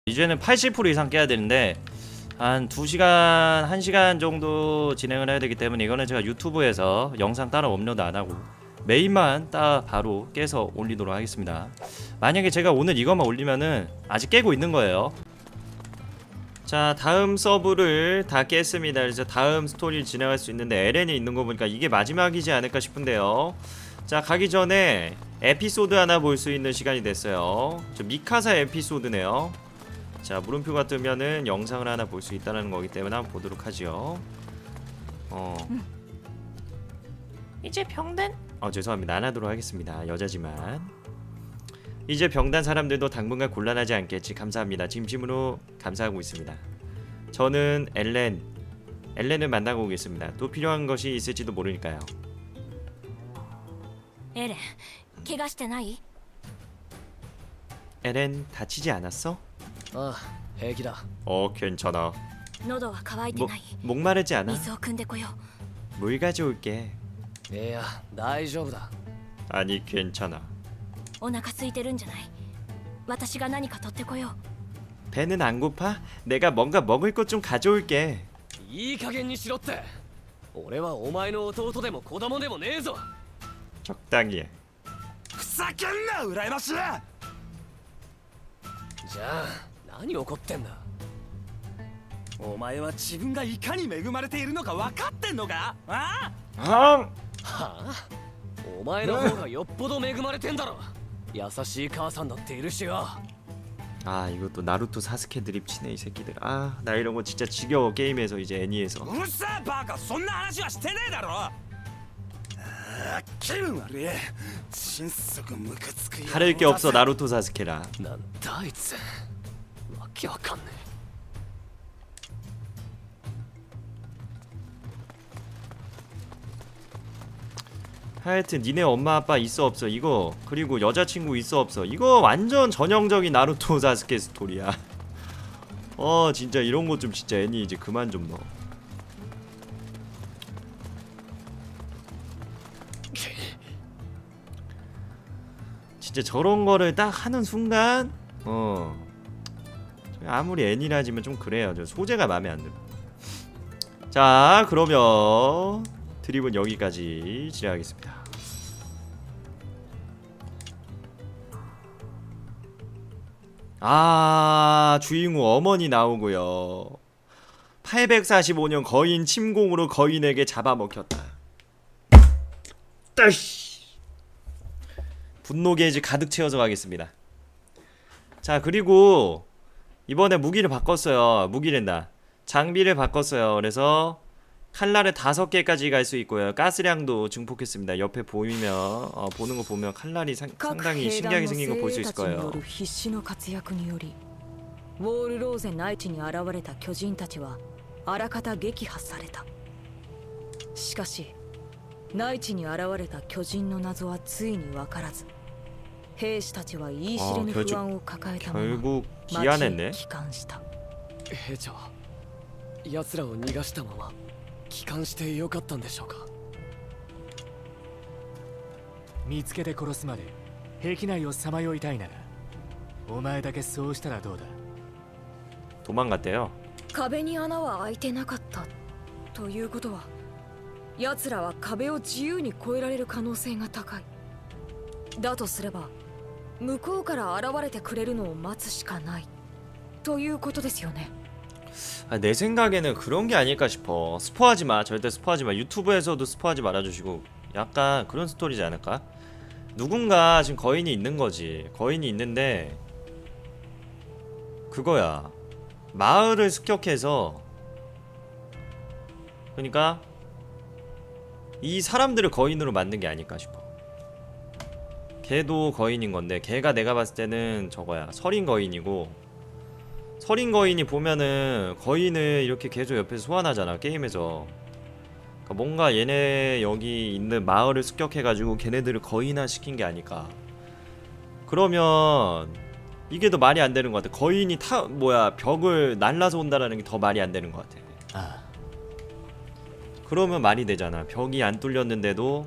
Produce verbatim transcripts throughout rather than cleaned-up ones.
이제는 팔십 퍼센트 이상 깨야 되는데 한 두 시간, 한 시간 정도 진행을 해야 되기 때문에 이거는 제가 유튜브에서 영상 따로 업로드 안 하고 메인만 따 바로 깨서 올리도록 하겠습니다. 만약에 제가 오늘 이것만 올리면은 아직 깨고 있는 거예요. 자, 다음 서브를 다 깼습니다. 그래서 다음 스토리를 진행할 수 있는데 엘엔이 있는 거 보니까 이게 마지막이지 않을까 싶은데요. 자, 가기 전에 에피소드 하나 볼 수 있는 시간이 됐어요. 저 미카사 에피소드네요. 자, 물음표가 뜨면은 영상을 하나 볼 수 있다는 거기 때문에 한번 보도록 하죠. 어. 음. 이제 병든? 어, 죄송합니다. 안 하도록 하겠습니다. 여자지만. 이제 병단 사람들도 당분간 곤란하지 않겠지. 감사합니다. 진심으로 감사하고 있습니다. 저는 엘렌. 엘렌을 만나고 오겠습니다. 또 필요한 것이 있을지도 모르니까요. 에렌, 怪我してない? 엘렌 다치지 않았어? 아, 해기다. 어, 괜찮아. 喉は渇いてない. 목마르지 않아? 水を汲んでこよう. 물 가져올게. いや、大丈夫だ. 아니, 괜찮아. お腹空いてるんじゃない? 私が何か取ってこよう. 배는 안 고파? 내가 뭔가 먹을 것 좀 가져올게. いい加減にしろって。俺はお前の弟でも子供でもねえぞ. 적당히 해. ふざけんな、羨ましい。 じゃあ何怒ってんだ。 お前は自分がいかに恵まれているのか分かってんのか？ああ？ はあ？お前の方がよっぽど恵まれてんだろ。優しい母さんだっているしよ。 아, 이것도 나루토 사스케 드립 치네 이 새끼들. 아, 나 이런 거 진짜 지겨워. 게임에서 이제 애니에서. うるせえバカ、そんな話はしてねえだろ。ああ、気分悪い。心底ムカつくよ。 다를 게 없어 나루토 사스케라. なんだあいつ。わけわかんねえ。 하여튼 니네 엄마 아빠 있어 없어 이거, 그리고 여자친구 있어 없어 이거 완전 전형적인 나루토 사스케 스토리야. 어, 진짜 이런 거 좀 진짜 애니 이제 그만 좀 넣어. 진짜 저런 거를 딱 하는 순간 어, 아무리 애니라지만 좀 그래요. 저 소재가 마음에 안 들어. 자, 그러면 드립은 여기까지 진행하겠습니다. 아, 주인공 어머니 나오고요. 팔백사십오 년 거인 침공으로 거인에게 잡아먹혔다. 따시. 분노 게이지 가득 채워서 가겠습니다. 자, 그리고 이번에 무기를 바꿨어요. 무기랜다. 장비를 바꿨어요. 그래서 칼날을 다섯 개까지 갈 수 있고요. 가스량도 증폭했습니다. 옆에 보이면 어, 보는 거 보면 칼날이 상, 상당히 신기하게 생긴 거 볼 수 있을 거예요. ウォールローゼ内地に現れた巨人たちはあらかた撃破された。しかし内地に現れた巨人の謎はついに分からず、兵士たちは言い知れぬ不安を抱えたまま 결국 街 기안했네. へ帰還した。 兵長、奴らを逃がしたまま帰還してよかったんでしょうか。 見つけて殺すまで壁内をさまよいたいならお前だけそうしたらどうだ。 도망갔대요. 壁に穴は開いてなかったということは、奴らは壁を自由に越えられる可能性が高い。だとすれば向こうから現れてくれるのを待つしかないということですよね。 아, 내 생각에는 그런 게 아닐까 싶어. 스포하지 마. 절대 스포하지 마. 유튜브에서도 스포하지 말아주시고. 약간 그런 스토리지 않을까? 누군가 지금 거인이 있는 거지. 거인이 있는데 그거야. 마을을 습격해서, 그러니까 이 사람들을 거인으로 만든 게 아닐까 싶어. 걔도 거인인 건데 걔가 내가 봤을 때는 저거야. 서린 거인이고, 서린 거인이 보면은 거인을 이렇게 계속 옆에서 소환하잖아 게임에서. 그러니까 뭔가 얘네 여기 있는 마을을 습격해가지고 걔네들을 거인화 시킨 게 아닐까. 그러면 이게 더 말이 안 되는 것 같아. 거인이 타 뭐야 벽을 날라서 온다라는 게 더 말이 안 되는 것 같아. 아, 그러면 말이 되잖아. 벽이 안 뚫렸는데도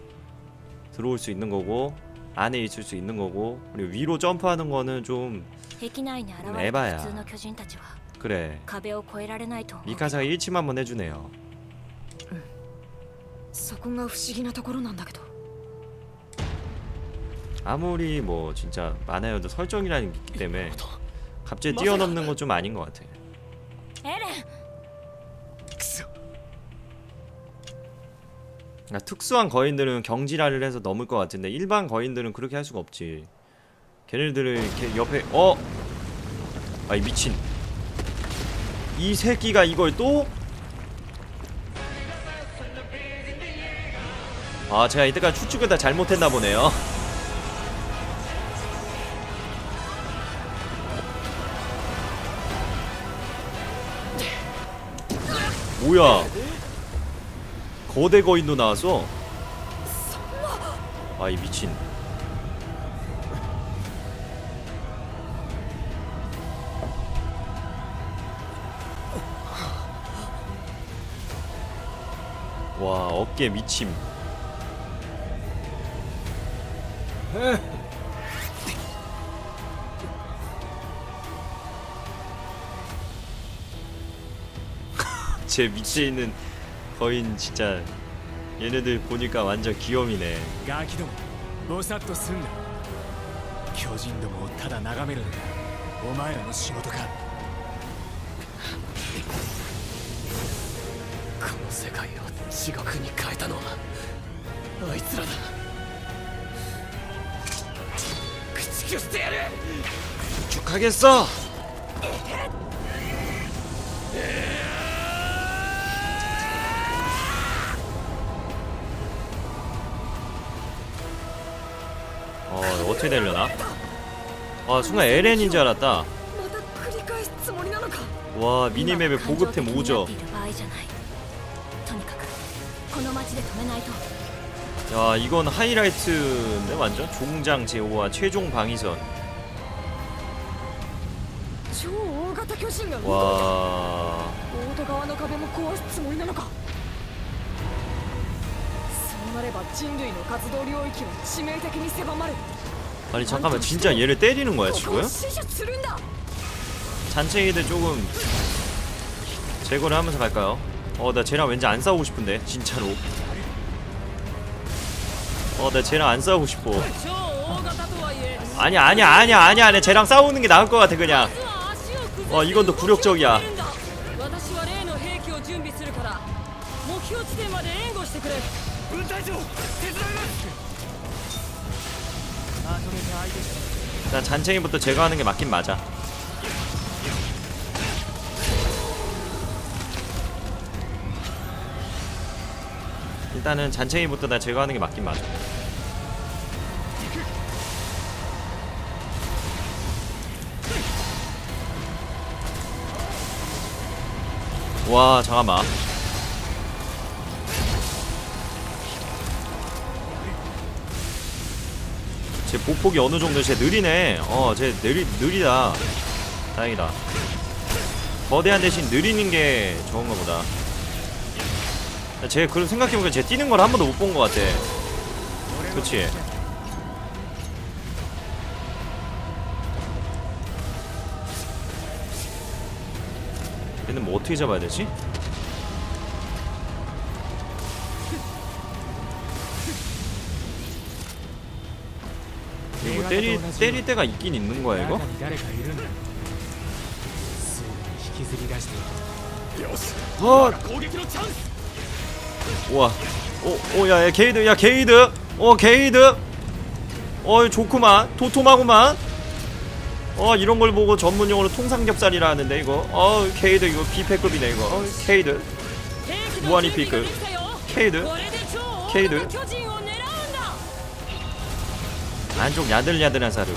들어올 수 있는 거고 안에 있을 수 있는 거고, 그리고 위로 점프하는 거는 좀 壁内に現れた 에바야 普通の巨人たちは 그래 壁を越えられないと思う。 미카사가 일침 한번 해주네요. そこが不思議なところなんだけど。 아무리 뭐 진짜 만화여도 설정이라는 게 있기 때문에 갑자기 뛰어넘는 건 좀 아닌 것 같아. エレン 그러니까 특수한 거인들은 경지라를 해서 넘을 것 같은데 일반 거인들은 그렇게 할 수가 없지. 걔네들을 이렇게 옆에 어? 아이 미친 이 새끼가 이걸 또? 아 제가 이때까지 추측을 다 잘못했나 보네요. 뭐야 거대 거인도 나왔어? 아이 미친 와 어깨 미침 제 밑에 있는 거인 진짜 얘네들 보니까 완전 귀염이네. ガキどもぼさっとすんな。巨人どもをただ眺めるのがお前らの仕事か。 この世界を地獄に変えたのはあいつらだ。駆逐してやる。 축하겠어. 어 어떻게 되려나? 아 순간 에렌인 줄 알았다. また繰り返すつもりなのか。 와 미니맵에 보급템 오죠. とにかくこの町で止めないと。 야 이건 하이라이트네 완전. 종장 제오와 최종 방위선. 超大型巨人が。 와 ボート側の壁も壊すつもりなのか。そうなれば人類の活動領域は致命的に狭まる。 아니 잠깐만 진짜 얘를 때리는 거야 ここ 지금? を死守するんだ。 잔챙이들 조금 제거를 하면서 갈까요? 어 나 쟤랑 왠지 안 싸우고 싶은데 진짜로. 어 나 쟤랑 안 싸우고 싶어. 超大型とはいえ 아니야 아니야 아니야 아니야 아니야 쟤랑 싸우는 게 나을 것 같아 그냥. 어 이건 더 굴욕적이야. 私は例の兵器を準備するから目標地点まで援護してくれ。 分隊長手伝います。 일단 잔챙이부터 제거하는 게 맞긴 맞아. 일단은 잔챙이부터 다 제거하는 게 맞긴 맞아. 와 잠깐만. 제 보폭이 어느 정도 쟤 느리네. 어, 쟤 느리 느리다. 다행이다. 거대한 대신 느리는 게 좋은가 보다. 쟤 그럼 생각해보니까 쟤 뛰는 걸 한 번도 못 본 것 같아. 그치? 얘는 뭐 어떻게 잡아야 되지? 이거 뭐 때리, 때릴 때가 있긴 있는 거야 이거? 中に誰かいるんだ。すぐに引きずり出して。 よし 어! 攻撃のチャンス。 우와 오, 오, 야, 야, 게이드, 야, 게이드! 어, 게이드! 어, 좋구만. 도톰하구만. 어, 이런 걸 보고 전문용어로 통삼겹살이라 하는데, 이거. 어, 게이드, 이거 B패급이네, 이거. 어, 게이드. 무한히 B급. 게이드. 게이드. 안쪽 야들야들한 사르고.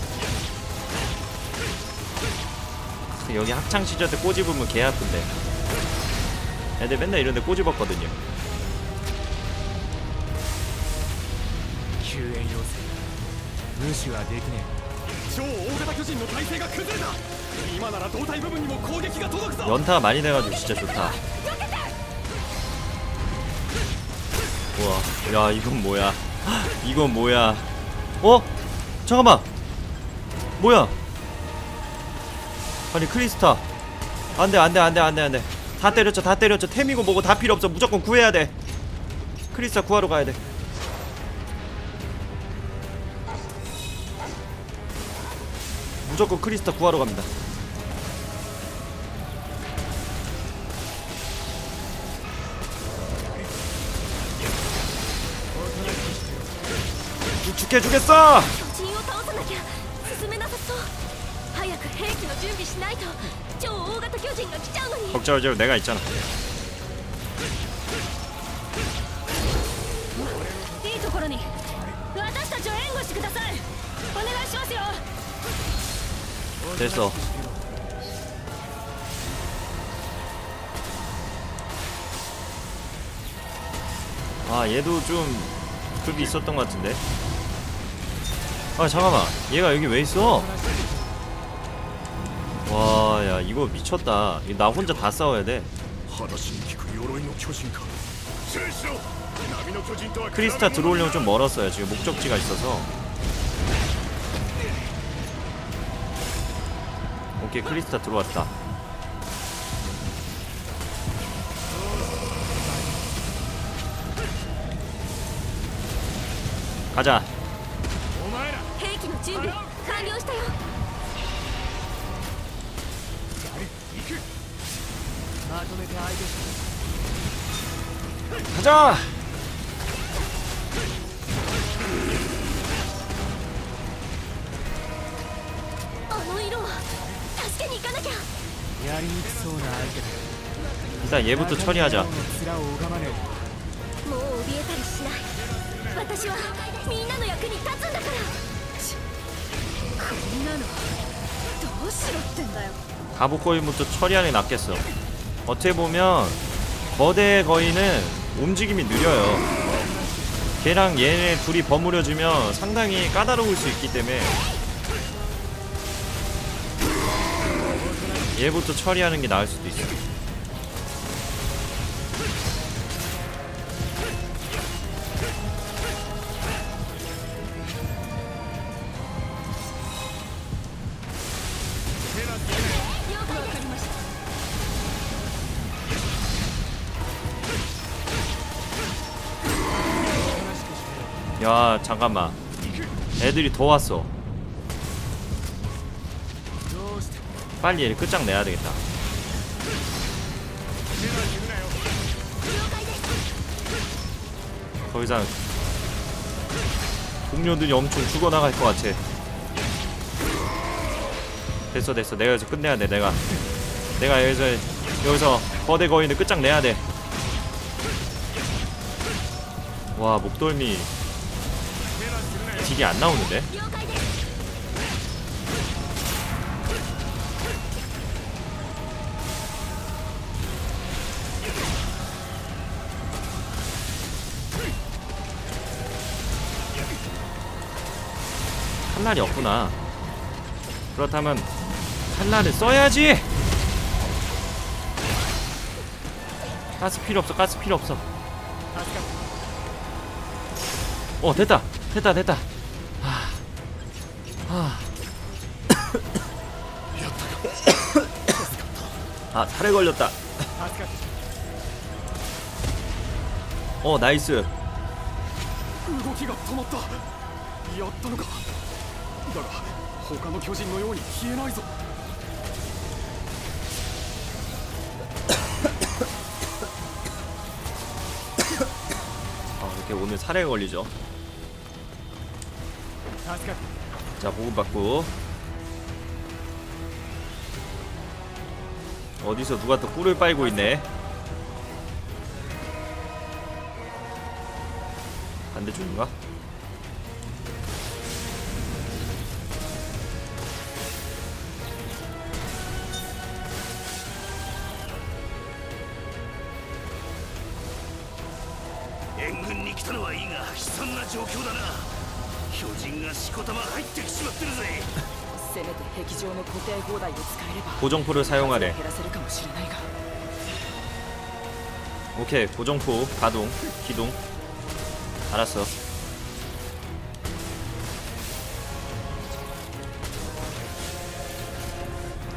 여기 학창시절 때 꼬집으면 개 아픈데. 애들 맨날 이런데 꼬집었거든요. 救援要請無視はできね超大型巨人の体勢が崩れた。今なら胴体部分にも攻撃が届くぞ。 연타가 많이 돼가지고 진짜 좋다. 우와, 야 이건 뭐야? 이건 뭐야? 어? 잠깐만. 뭐야? 아니 크리스타 안돼 안돼 안돼 안돼 안돼 다 때렸죠 다 때렸죠 템이고 뭐고 다 필요 없어 무조건 구해야 돼 크리스타 구하러 가야 돼 무조건 크리스타 구하러 갑니다 죽게 주겠어 巨人を倒さなきゃ進めなさそう早く兵器の準備しないと超大型巨人が来ちゃうのに 걱정하지 말고 내가 있잖아 いいところに私たちを援護してくださいお願いしますよ 됐어 아 얘도 좀 급이 있었던 것 같은데 아 잠깐만 얘가 여기 왜 있어 와 야 이거 미쳤다 이거 나 혼자 다 싸워야 돼 크리스타 들어오려면 좀 멀었어요 지금 목적지가 있어서 오케이 크리스타 들어왔다 가자 兵器の準備完了したよ 가자 あの色は助けに行かなきゃやりにくそうな相手だ 일단 얘부터 처리하자 面を拝まねもう怯えたりしない私はみんなの役に立つんだからちこんなのどうしろってんだよ 가부코인부터 처리하는 게 낫겠어 어떻게 보면 거대 거인은 움직임이 느려요 걔랑 얘네 둘이 버무려지면 상당히 까다로울 수 있기 때문에 얘부터 처리하는 게 나을 수도 있어 야 잠깐만 애들이 더 왔어 빨리 얘를 끝장내야 되겠다 더 이상 동료들이 엄청 죽어나갈 것 같아 됐어 됐어 내가 여기서 끝내야 돼 내가 내가 여기서 여기서 거대 거인을 끝장내야 돼 와 목덜미 딜이 안 나오는데? 了解です 칼날이 없구나 그렇다면 칼날을 써야지! 가스 필요 없어 가스 필요 없어 어 됐다 됐다 됐다 하... 하... 아 살에 걸렸다 어 나이스 動きが止まったやったのかだが他の巨人のように消えないぞ 아 이렇게 오늘 살에 걸리죠 자 보급받고 어디서 누가 또 꿀을 빨고 있네 반대쪽인가? 援軍に来たのはいいが悲惨な状況だな巨人がしこたま入ってきちまってるぜせめて壁上の固定砲台を使えれば 고정포를 사용하래 減らせるかもしれないが 오케이 고정포 가동 기동 알았어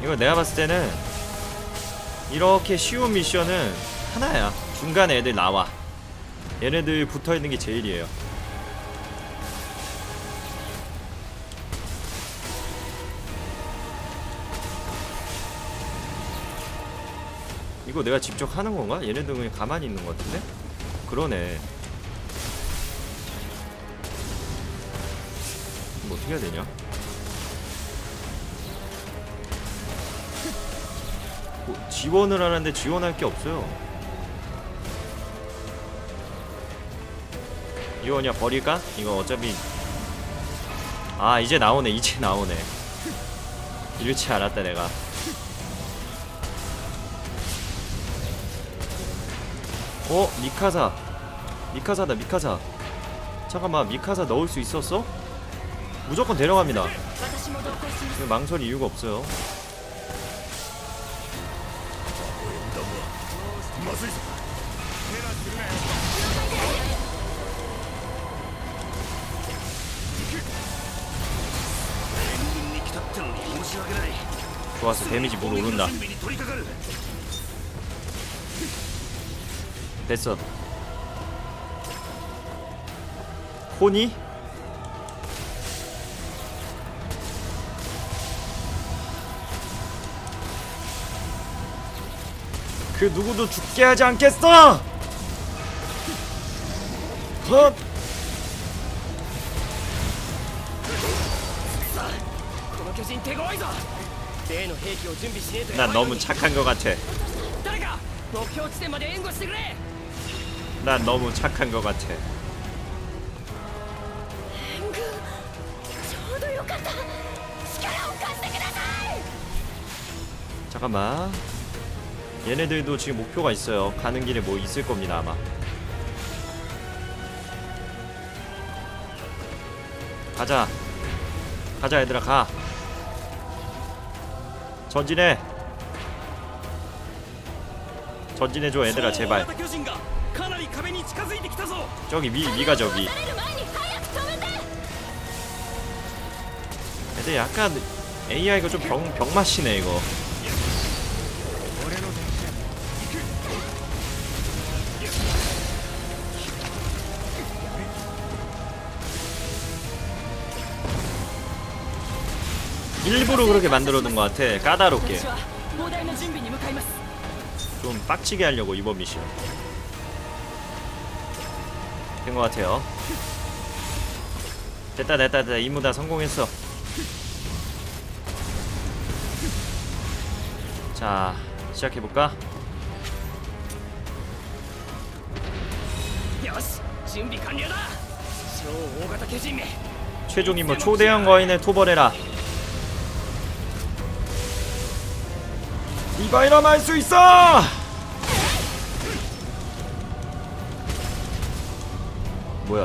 이거 내가 봤을 때는 이렇게 쉬운 미션은 하나야. 중간에 애들 나와. 얘네들 붙어있는 게 제일이에요. 이거 내가 직접 하는 건가? 얘네들 그냥 가만히 있는 것 같은데? 그러네. 뭐 어떻게 해야 되냐? 뭐 지원을 하는데 지원할 게 없어요. 이거 그냥 버릴까? 이거 어차피 아 이제 나오네. 이제 나오네. 이렇지 않았다 내가. 어? 미카사. 미카사다 미카사. 잠깐만 미카사 넣을 수 있었어? 무조건 데려갑니다. 이거 망설일 이유가 없어요. 좋았어. 데미지 물 오른다. 됐어. 코니? 그 누구도 죽게 하지 않겠어! 헛! 난 너무 착한 것 같아. 난 너무 착한 것 같아. 잠깐만. 얘네들도 지금 목표가 있어요. 가는 길에 뭐 있을 겁니다 아마. 가자. 가자 얘들아 가. 전진해. 전진해줘 얘들아 제발. 저기 위, 위가 저기. 애들 약간 에이아이가 좀 병, 병맛이네 이거. 일부러 그렇게 만들어둔 것 같아. 까다롭게 좀 빡치게 하려고 이번 미션 된 것 같아요. 됐다 됐다 됐다. 임무 다 성공했어. 자 시작해볼까? 최종 임무 초대형 거인을 토벌해라. 이바이라면 할 수 있어! 뭐야?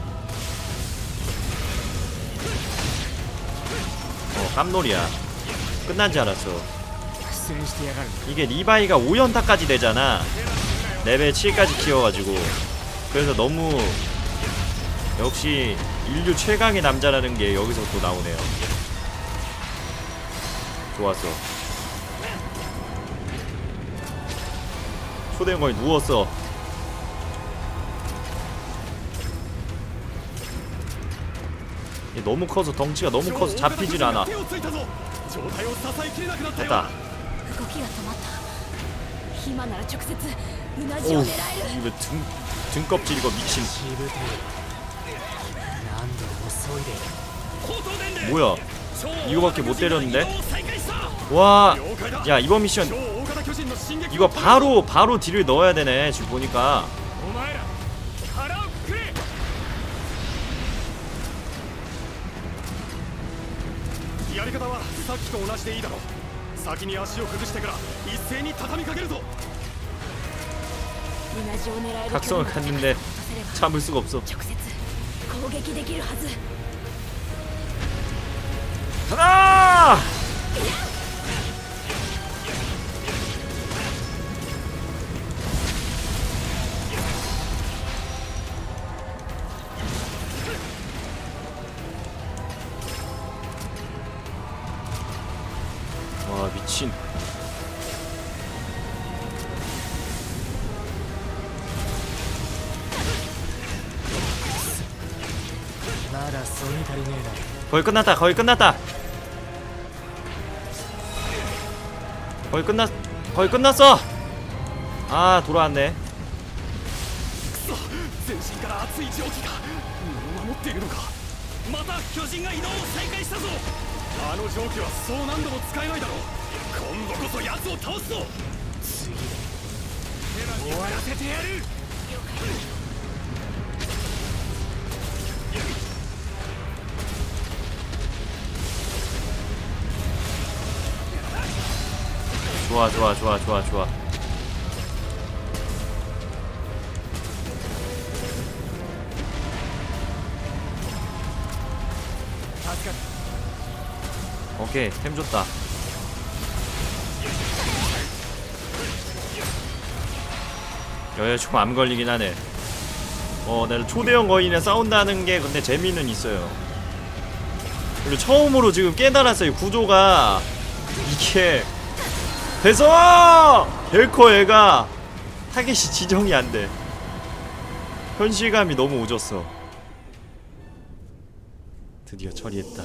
어 깜놀이야. 끝난 줄 알았어. 이게 리바이가 오 연타까지 되잖아. 레벨 칠까지 키워가지고. 그래서 너무 역시 인류 최강의 남자라는 게 여기서 또 나오네요. 좋았어. 초대형 거의 누웠어. 얘 너무 커서 덩치가 너무 커서 잡히질 않아. 됐다. 오우 이거 등, 등껍질 이거 미친. 뭐야 이거밖에 못 때렸는데? 와, 야 이번 미션 이거 바로 바로 딜을 넣어야 되네 지금 보니까. 각성을 갔는데 참을 수가 없어. 가자! 와 미친. だそれに足りねえな。 거의 끝났다. 거의 끝났다. 거의 끝났 거의 끝났어. 아 돌아왔네. 全身から熱い蒸気が身を守っているのか。 また巨人が移動を再開したぞ。 あの蒸気はそう何度も使えないだろう。 今度こそ奴を倒すぞ。 終わらせてやる。 좋아 좋아 좋아 좋아 좋아. 오케이 템 줬다. 여기 좀 암 걸리긴 하네. 어 내가 초대형 거인이랑 싸운다는 게 근데 재미는 있어요. 그리고 처음으로 지금 깨달았어요. 구조가 이게 됐어! 벨커 애가 타겟이 지정이 안 돼. 현실감이 너무 오졌어. 드디어 처리했다.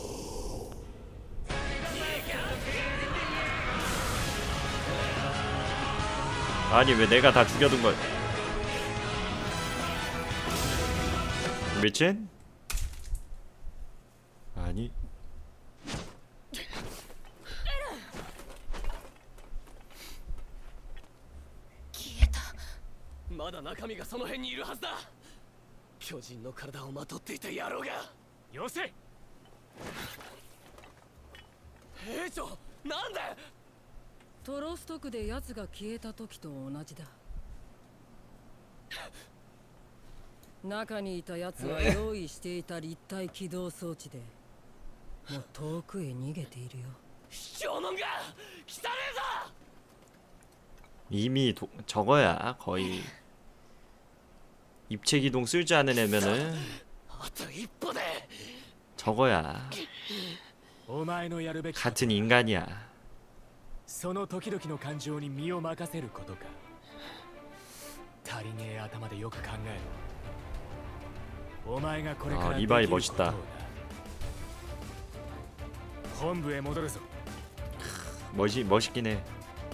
아니 왜 내가 다 죽여둔 걸? 미친? 아니. まだ中身がその辺にいるはずだ。巨人の体をまとっていた野郎が。よせ。兵長、なんで。 トロスト区で奴が消えた時と同じだ。中にいた奴は用意していた立体起動装置でもう遠くへ逃げているよ。 卑怯者が来たねえぞ。 이미 도, 저거야 거의 입체 기동 쓸 줄 아는 애면은 저거야. お前のやるべき 같은 인간이야. その時々の感情に身を任せることか。足りねえ頭でよく考えろ。お前がこれからできることをな。 아, 리바이 멋있다. 本部へ戻るぞ。 멋이 멋있긴 해.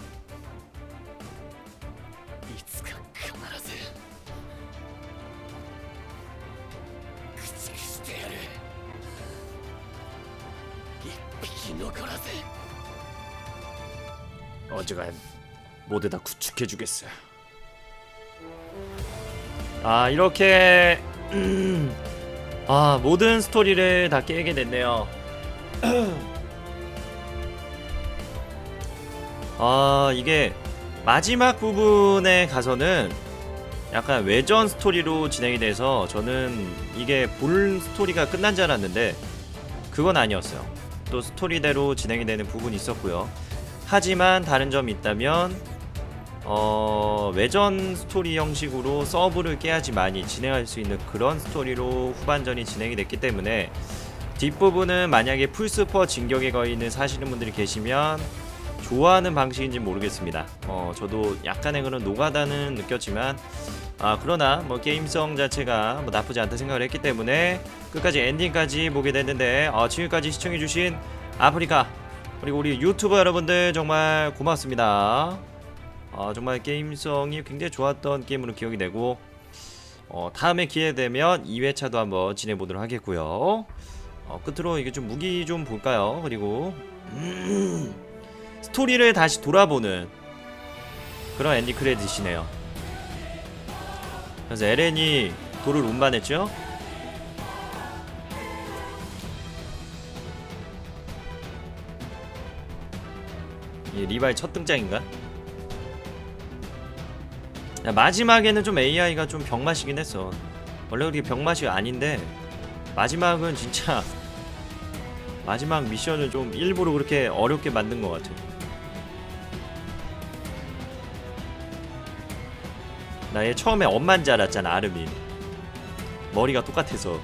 いつか必ず駆逐してやる。一匹残らず。 어지간 모두 다 구축해주겠어요. 아 이렇게 음, 아 모든 스토리를 다 깨게 됐네요. 아 이게 마지막 부분에 가서는 약간 외전 스토리로 진행이 돼서 저는 이게 볼 스토리가 끝난 줄 알았는데 그건 아니었어요. 또 스토리대로 진행이 되는 부분이 있었고요. 하지만 다른 점이 있다면 어... 외전 스토리 형식으로 서브를 깨야지만이 진행할 수 있는 그런 스토리로 후반전이 진행이 됐기 때문에 뒷부분은 만약에 풀스포 진격의 거인을 사시는 분들이 계시면 좋아하는 방식인지 모르겠습니다. 어, 저도 약간의 그런 노가다는 느꼈지만 아 그러나 뭐 게임성 자체가 뭐 나쁘지 않다 생각을 했기 때문에 끝까지 엔딩까지 보게 됐는데 어, 지금까지 시청해주신 아프리카 그리고 우리 유튜버 여러분들 정말 고맙습니다. 어, 정말 게임성이 굉장히 좋았던 게임으로 기억이 되고 어, 다음에 기회되면 이 회차도 한번 지내보도록 하겠고요. 어, 끝으로 이게 좀 무기 좀 볼까요? 그리고 음, 스토리를 다시 돌아보는 그런 엔딩 크레딧이네요. 그래서 에렌이 돌을 운반했죠? 이 리바의 첫 등장인가? 야, 마지막에는 좀 에이아이가 좀 병맛이긴 했어. 원래 그렇게 병맛이 아닌데 마지막은 진짜 마지막 미션을 좀 일부러 그렇게 어렵게 만든 것 같아. 나 얘 처음에 엄만 줄 알았잖아. 아르민 머리가 똑같아서.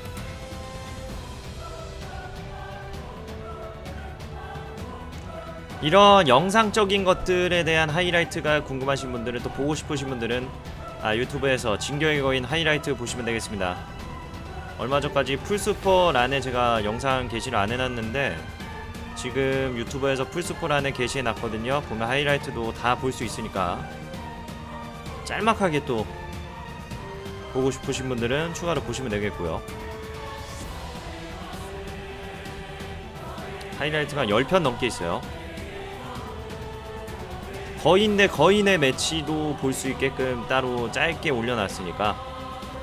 이런 영상적인 것들에 대한 하이라이트가 궁금하신 분들은 또 보고 싶으신 분들은 아, 유튜브에서 진격의 거인 하이라이트 보시면 되겠습니다. 얼마 전까지 풀스포란에 제가 영상 게시를 안 해놨는데 지금 유튜브에서 풀스포란에 게시해놨거든요. 보면 하이라이트도 다 볼 수 있으니까 짤막하게 또 보고 싶으신 분들은 추가로 보시면 되겠고요. 하이라이트가 십 편 넘게 있어요. 거인 대 거인의 매치도 볼 수 있게끔 따로 짧게 올려놨으니까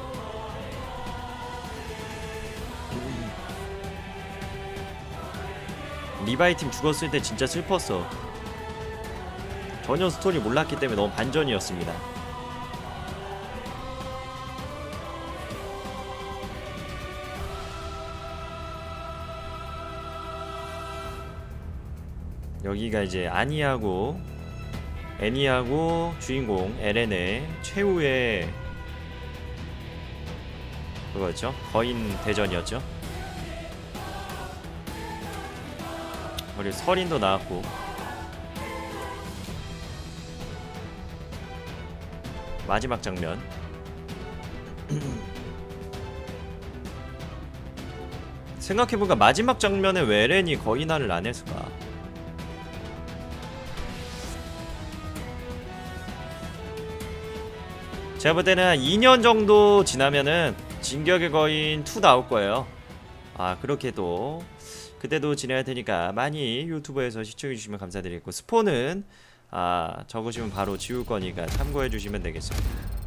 리바이 팀 죽었을 때 진짜 슬펐어. 전혀 스토리 몰랐기 때문에 너무 반전이었습니다. 여기가 이제 아니하고 애니하고 주인공 엘엔의 최후의 그거였죠? 거인 대전이었죠? 그리고 설인도 나왔고 마지막 장면 생각해보니까 마지막 장면에 왜 엘엔이 거인화를 안 했을까? 제가 볼 때는 한 이 년 정도 지나면은 진격의 거인 투 나올 거예요. 아, 그렇게도 그때도 진행할 테니까 많이 유튜브에서 시청해주시면 감사드리겠고, 스포는 아 적으시면 바로 지울 거니까 참고해주시면 되겠습니다.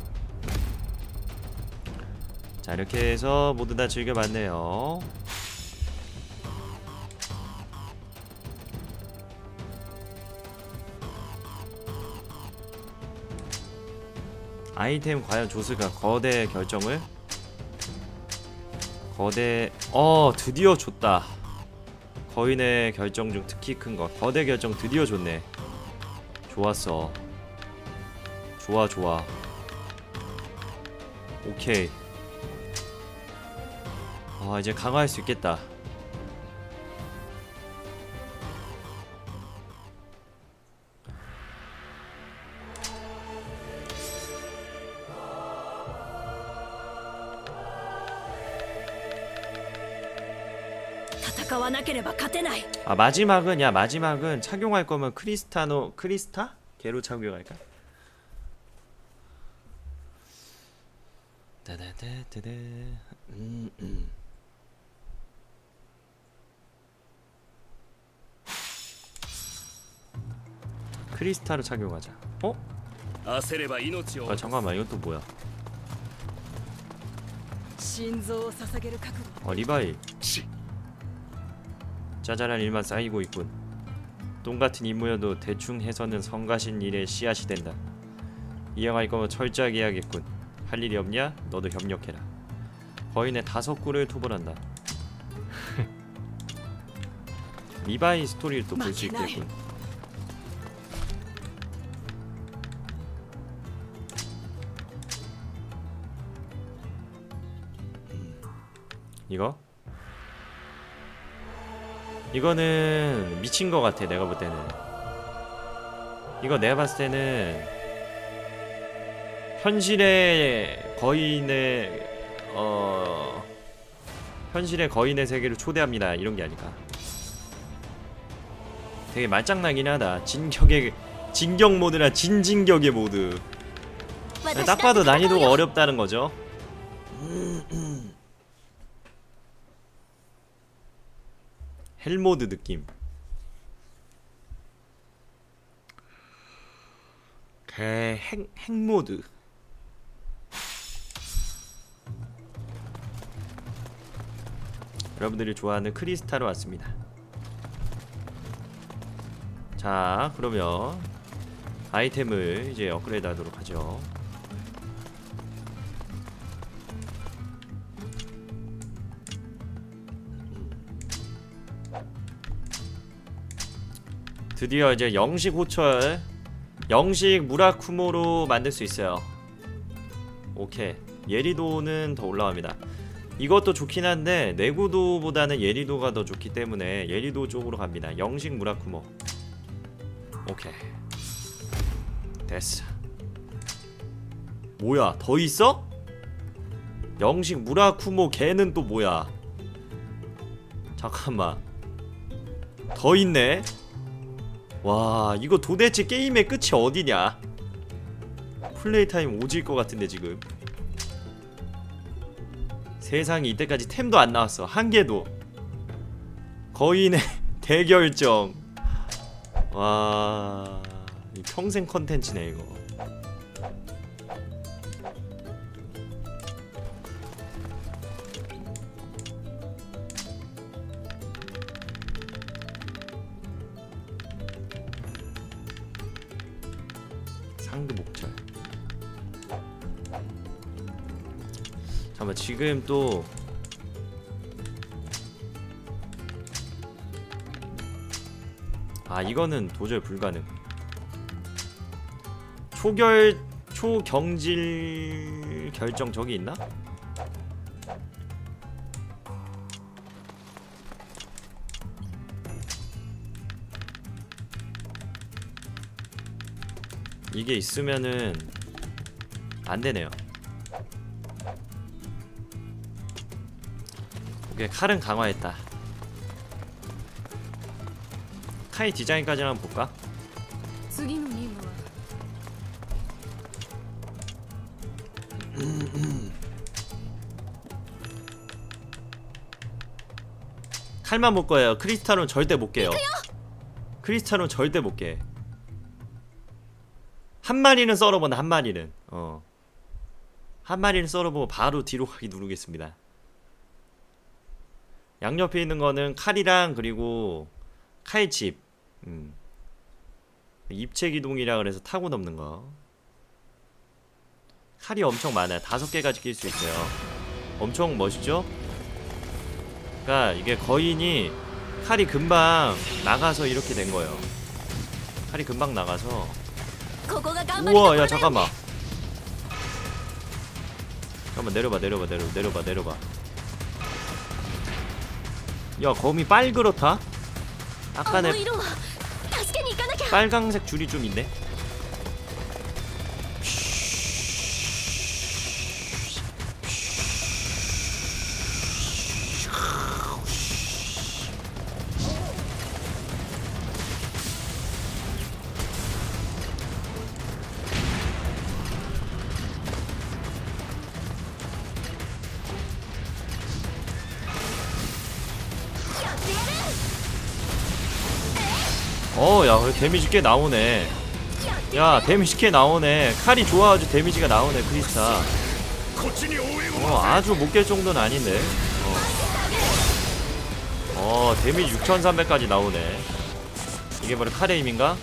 자, 이렇게 해서 모두 다 즐겨봤네요. 아이템 과연 줬을까? 거대 결정을? 거대... 어 드디어 줬다. 거인의 결정 중 특히 큰거 거대 결정 드디어 줬네. 좋았어. 좋아 좋아. 오케이. 아 이제 강화할 수 있겠다. 아 마지막은 야 마지막은 착용할 거면 크리스타노 크리스타? 걔로 착용할까? 따다다다다. 음, 음. 크리스타로 착용하자. 어? 아 잠깐만 이건 또 뭐야? 어 리바이. 짜잘한 일만 쌓이고 있군. 똥같은 임무여도 대충 해서는 성가신 일에 씨앗이 된다. 이행할 거면 철저하게 해야겠군. 할 일이 없냐? 너도 협력해라. 거인의 다섯 굴을 토벌한다. 리바이 스토리를 또 볼 수 있겠군. 이거? 이거는 미친 거 같아. 내가 볼 때는 이거 내가 봤을 때는 현실의 거인의 어 현실의 거인의 세계를 초대합니다 이런 게 아닐까. 되게 말장난이긴 하다. 진격의 진격 모드나 진진격의 모드. 딱 봐도 난이도가 어렵다는 거죠. 헬모드 느낌. 개 핵, 핵모드. 여러분들이 좋아하는 크리스타로 왔습니다. 자, 그러면 아이템을 이제 업그레이드 하도록 하죠. 드디어 이제 영식 호철, 영식 무라쿠모로 만들 수 있어요. 오케이. 예리도는 더 올라갑니다. 이것도 좋긴 한데 내구도보다는 예리도가 더 좋기 때문에 예리도 쪽으로 갑니다. 영식 무라쿠모. 오케이. 됐어. 뭐야, 더 있어? 영식 무라쿠모 걔는 또 뭐야? 잠깐만. 더 있네? 와, 이거 도대체 게임의 끝이 어디냐? 플레이 타임 오질 것 같은데 지금. 세상에, 이때까지 템도 안 나왔어. 한 개도. 거인의 대결정. 와, 평생 컨텐츠네 이거. 상드 목철. 잠깐만, 지금 또 아, 이거는 도저히 불가능. 초결 초경질 결정 저기 있나? 이게 있으면은 안 되네요. 오케이, 칼은 강화했다. 카이 디자인까지는 한번 볼까? 次の任務は 칼만 볼 거예요. 크리스탈은 절대 못 깨요. 크리스탈은 절대 못 깨. 한 마리는 썰어본다. 한 마리는. 어. 한 마리는 썰어보고 바로 뒤로 가기 누르겠습니다. 양옆에 있는 거는 칼이랑 그리고 칼집. 음. 입체 기동이라 그래서 타고 넘는 거. 칼이 엄청 많아요. 다섯 개까지 낄 수 있어요. 엄청 멋있죠? 그러니까 이게 거인이 칼이 금방 나가서 이렇게 된 거예요. 칼이 금방 나가서. 우와, 야 잠깐만. 잠깐만, 내려봐 내려봐 내려봐 내려봐 내려봐. 야, 거미 빨그렇다? 아까네 빨강색 줄이 좀 있네. 어, 야, 데미지 꽤 나오네. 야, 데미지 꽤 나오네. 칼이 좋아가지고 데미지가 나오네, 크리스탈. 어, 아주 못 깰 정도는 아닌데. 어, 어 데미지 육천삼백까지 나오네. 이게 바로 칼의 힘인가?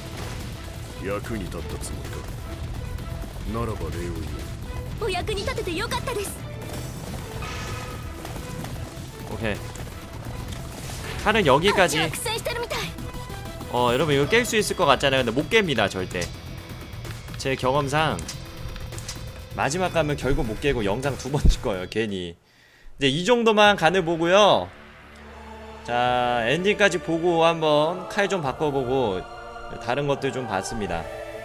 오케이. 칼은 여기까지. 어, 여러분 이거 깰 수 있을 것 같잖아요. 근데 못 깹니다, 절대. 제 경험상 마지막 가면 결국 못 깨고 영상 두 번 찍 거예요, 괜히. 이제 이 정도만 간을 보고요. 자, 엔딩까지 보고 한번 칼 좀 바꿔보고 다른 것들 좀 봤습니다.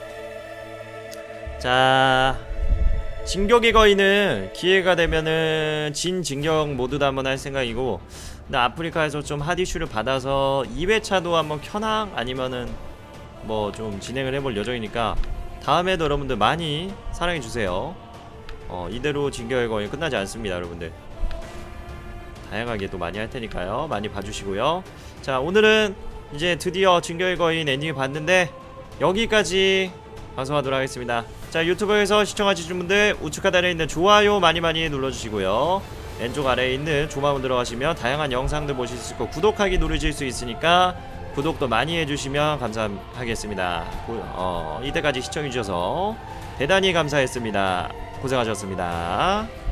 자, 진격의 거인은 기회가 되면은 진 진격 모드도 한번 할 생각이고, 근데 아프리카에서 좀 핫 이슈를 받아서 이 회차도 한번 켜나? 아니면은 뭐 좀 진행을 해볼 예정이니까 다음에도 여러분들 많이 사랑해주세요. 어, 이대로 진격의 거인 끝나지 않습니다, 여러분들. 다양하게 또 많이 할 테니까요. 많이 봐주시고요. 자, 오늘은 이제 드디어 진격의 거인 엔딩을 봤는데 여기까지 방송하도록 하겠습니다. 자, 유튜브에서 시청하시는 분들 우측 하단에 있는 좋아요 많이 많이 눌러주시고요. 왼쪽 아래에 있는 조마문 들어가시면 다양한 영상들 보실 수 있고 구독하기 누르실 수 있으니까 구독도 많이 해주시면 감사하겠습니다. 어, 이때까지 시청해주셔서 대단히 감사했습니다. 고생하셨습니다.